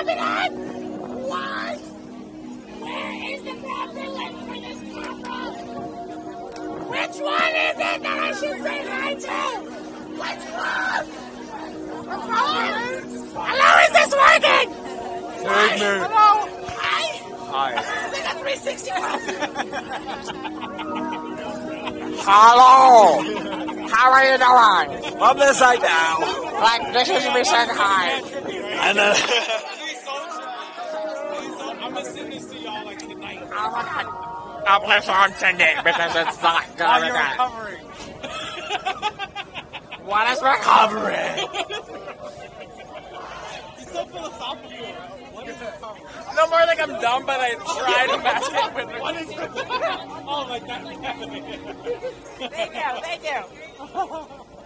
coming on? What? Where is the proper link for this camera? Which one is it that I should say hi to? Which one? Hello, is this working? Hello. Hi. Hi. They got 360 Hello. How are you doing? From this side now. Like, this is me saying hi. And then... I'm gonna send this to y'all like tonight. Oh my god. I'll please on send it because it's not While good. you're recovering. What is recovery? It's so philosophical. What is recovery? No more like I'm dumb, but I tried to match it with What is recovery? Oh my god. Thank you.